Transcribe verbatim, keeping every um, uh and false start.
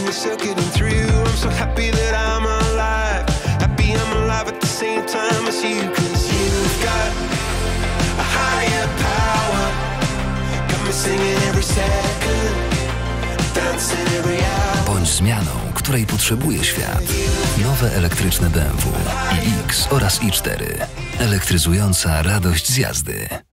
we're still getting through. I'm so happy that I'm alive. Happy I'm alive at the same time as you. Cause you've got a higher power. Got me singing every second, dancing every hour. Bądź zmianą, której potrzebuje świat. Nowe elektryczne B M W i X oraz i cztery. Elektryzująca radość z jazdy.